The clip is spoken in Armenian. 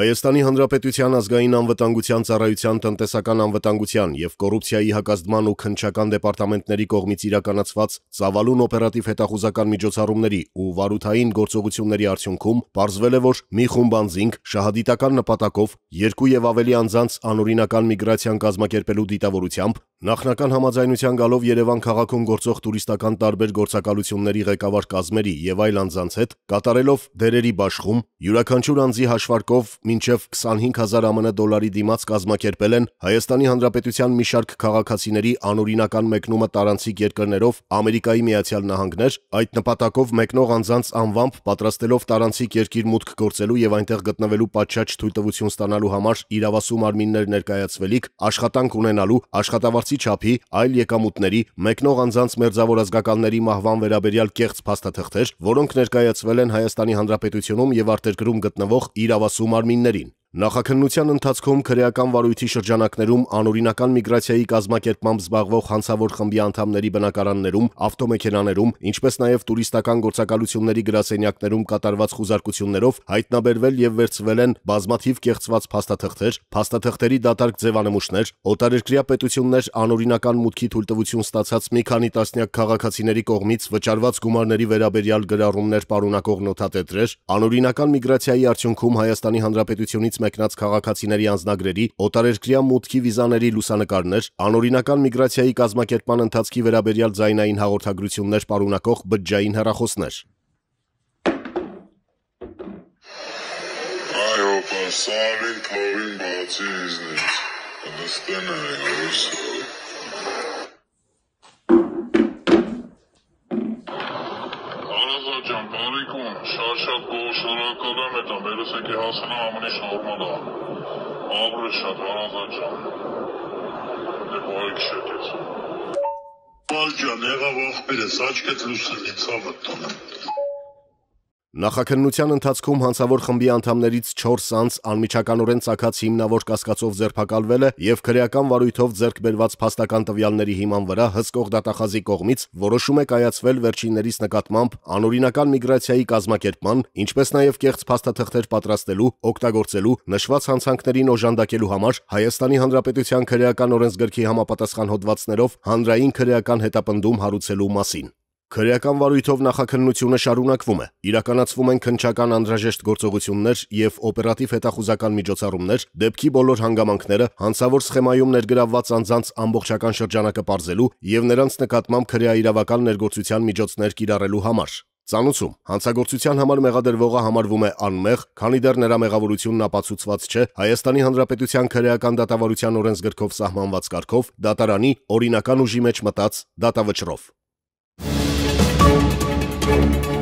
Հայաստանի Հանրապետության ազգային անվտանգության ծառայության տնտեսական անվտանգության և կոռուպցիայի հակազդման ու քննչական դեպարտամենտների կողմից իրականացված ծավալուն օպերատիվ հետախուզական միջոցառումների ու վարութային գործողությունների արդյունքում պարզվել է, որ մի խումբ անձինք շահադիտական նպատակով 2 և ավելի անձանց անօրինական միգրացիան կազմակերպելու դիտավորությամբ նախնական համաձայնության գալով Երևան քաղաքում գործող տուրիստական տարբեր գործակալությունների ղեկավար կազմերի և այլ անձանց հետ կատարելով դերերի բաշխում յուրաքանչյուր անձի հաշվարկով մինչև 25,000 ԱՄՆ դոլարի դիմաց կազմակերպել են Հայաստանի Հանրապետության մի շարք քաղաքացիների անօրինական մեկնումը տարանցիկ երկրներով Ամերիկայի Միացյալ Նահանգներ, այդ նպատակով մեկնող անձանց անվամբ պատրաստելով տարանցիկ երկիր մուտք գործելու և այնտեղ գտնվելու պատշաճ թույլտվություն ստանալու համար իրավասու մարմիններ ներկայացվելիք, աշխատանք ունենալու, աշխատավարձի չափի, այլ եկամուտների, մեկնող անձանց մերձավոր ազգականների մահվան վերաբերյալ կեղծ փաստաթղթեր, որոնք ներկայացվել են Հայաստանի Հանրապետությունում և արտերկրում գտնվող իրավասու մարմիններին։ Նախաքննության ընթացքում քրեական վարույթի շրջանակներում անօրինական միգրացիայի կազմակերպմամբ զբաղվող հանցավոր խմբի անդամների բնակարաններում, ավտոմեքենաներում, ինչպես նաև տուրիստական գործակալությունների գրասենյակներում կատարված խուզարկություններով հայտնաբերվել և վերցվել են բազմաթիվ կեղծված փաստաթղթեր, փաստաթղթերի դատարկ ձևանմուշներ, օտարերկրյա պետություններ անօրինական մուտքի թույլտվություն ստացած մի քանի տասնյակ քաղաքացիների կողմից վճարված գումարների վերաբերյալ գրառումներ պարունակող նոթատետրեր, անօրինական միգրացիայի արդյունքում Հայաստանի Հանրապետությունից մեկնած քաղաքացիների անձնագրերի, օտարերկրյա մուտքի վիզաների լուսանկարներ, անօրինական միգրացիայի կազմակերպման ընթացքի վերաբերյալ ձայնային հաղորդագրություններ պարունակող բջջային հեռախոսներ։ Այո, սարին փողին բացի իզնից, նստեն այս։ Արազաջան, բարիքուն, շատ շնորհակալ եմ էտա, մերս եկի հասնեմ ամենի շնորհմալա։ Աբրետ շատ, Արազաջան։ Դե բայք շետեց։ Բալջան, եղավ աղբերես, աչկետ լուսել, ցավը տանեմ։ Նախաքննության ընթացքում հանցավոր խմբի անդամներից 4 անձ անմիջականորեն ծագած հիմնավոր կասկածով ձերբակալվել է և քրեական վարույթով ձեռք բերված փաստական տվյալների հիման վրա հսկող դատախազի կողմից որոշում է կայացվել վերջիններիս նկատմամբ անօրինական միգրացիայի կազմակերպման, ինչպես նաև կեղծ փաստաթղթեր պատրաստելու, օգտագործելու, նշված հանցանքներին օժանդակելու համար Հայաստանի Հանրապետության քրեական օրենսգրքի համապատասխան հոդվածներով հանրային քրեական հետապնդում հարուցելու մասին։ Քրեական վարույթով նախաքննությունը շարունակվում է, իրականացվում են քննչական անհրաժեշտ գործողություններ և օպերատիվ հետախուզական միջոցառումներ դեպքի բոլոր հանգամանքները հանցավոր սխեմայում ներգրավված անձանց ամբողջական շրջանակը պարզելու և նրանց նկատմամբ քրեաիրավական ներգործության միջոցներ կիրառելու համար։ Ծանուցում հանցագործության համար մեղադրվողը համարվում է անմեղ, քանի դեռ նրա մեղավորությունն ապացուցված չէ Հայաստանի Հանրապետության քրեական դատավարության օրենսգրքով սահմանված կարգով դատարանի օրինական ուժի մեջ մտած դատավճռով։